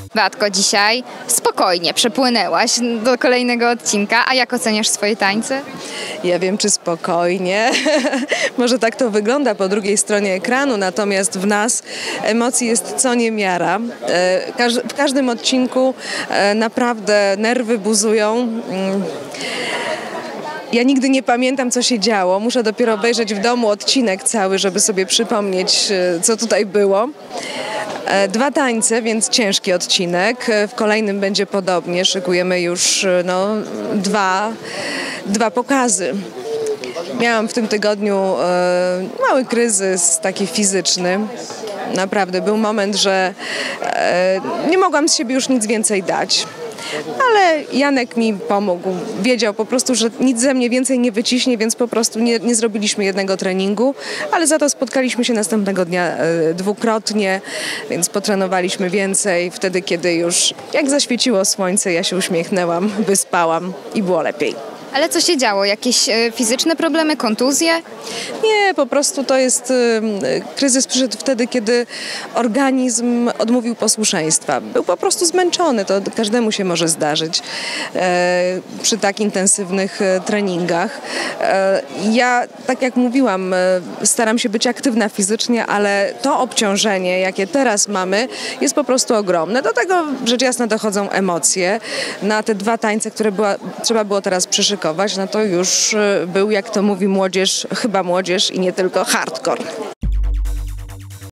Beatko, dzisiaj spokojnie przepłynęłaś do kolejnego odcinka, a jak oceniasz swoje tańce? Ja wiem, czy spokojnie. Może tak to wygląda po drugiej stronie ekranu, natomiast w nas emocji jest co niemiara. W każdym odcinku naprawdę nerwy buzują. Ja nigdy nie pamiętam, co się działo. Muszę dopiero obejrzeć w domu odcinek cały, żeby sobie przypomnieć, co tutaj było. 2 tańce, więc ciężki odcinek. W kolejnym będzie podobnie. Szykujemy już dwa pokazy. Miałam w tym tygodniu mały kryzys taki fizyczny. Naprawdę był moment, że nie mogłam z siebie już nic więcej dać. Ale Janek mi pomógł. Wiedział po prostu, że nic ze mnie więcej nie wyciśnie, więc po prostu nie zrobiliśmy jednego treningu, ale za to spotkaliśmy się następnego dnia dwukrotnie, więc potrenowaliśmy więcej. Wtedy, kiedy już jak zaświeciło słońce, ja się uśmiechnęłam, wyspałam i było lepiej. Ale co się działo? Jakieś fizyczne problemy, kontuzje? Nie, po prostu to jest kryzys przyszedł wtedy, kiedy organizm odmówił posłuszeństwa. Był po prostu zmęczony, to każdemu się może zdarzyć przy tak intensywnych treningach. Ja, tak jak mówiłam, staram się być aktywna fizycznie, ale to obciążenie, jakie teraz mamy, jest po prostu ogromne. Do tego rzecz jasna dochodzą emocje. Na te 2 tańce, które trzeba było teraz przyszykować, no to już był, jak to mówi młodzież, chyba młodzież i nie tylko, hardcore.